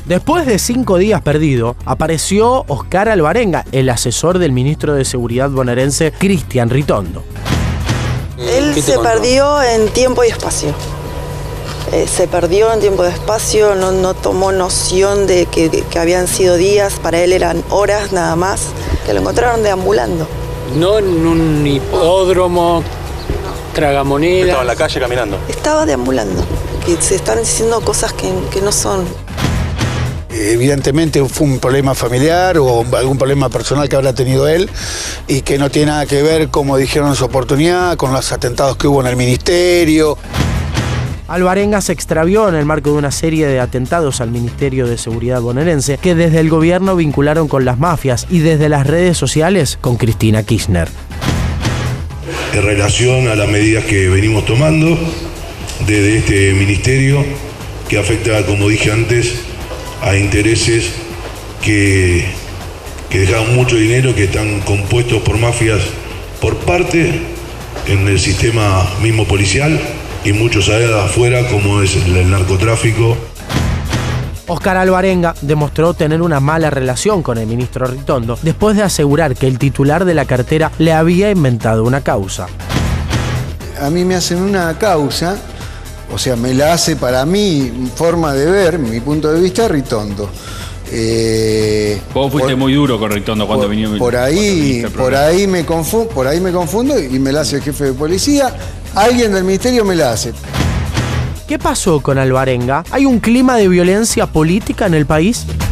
Después de 5 días perdido, apareció Oscar Alvarenga, el asesor del ministro de Seguridad bonaerense Cristian Ritondo. Él se perdió en tiempo y espacio. Se perdió en tiempo y espacio, no tomó noción de que habían sido días, para él eran horas nada más, que lo encontraron deambulando. No en un hipódromo, tragamoneda. Estaba en la calle caminando. Estaba deambulando, y se están diciendo cosas que no son. Evidentemente fue un problema familiar o algún problema personal que habrá tenido él y que no tiene nada que ver, como dijeron en su oportunidad, con los atentados que hubo en el ministerio. Alvarenga se extravió en el marco de una serie de atentados al Ministerio de Seguridad bonaerense que desde el gobierno vincularon con las mafias y desde las redes sociales con Cristina Kirchner. En relación a las medidas que venimos tomando desde este ministerio, que afecta, como dije antes, a intereses que dejan mucho dinero, que están compuestos por mafias por parte en el sistema mismo policial y muchos afuera, como es el narcotráfico. Oscar Alvarenga demostró tener una mala relación con el ministro Ritondo después de asegurar que el titular de la cartera le había inventado una causa. A mí me hacen una causa, o sea, me la hace para mi forma de ver, mi punto de vista, Ritondo. Vos fuiste muy duro con Ritondo cuando viniste. Por ahí me confundo y me la hace el jefe de policía. Alguien del ministerio me la hace. ¿Qué pasó con Alvarenga? ¿Hay un clima de violencia política en el país?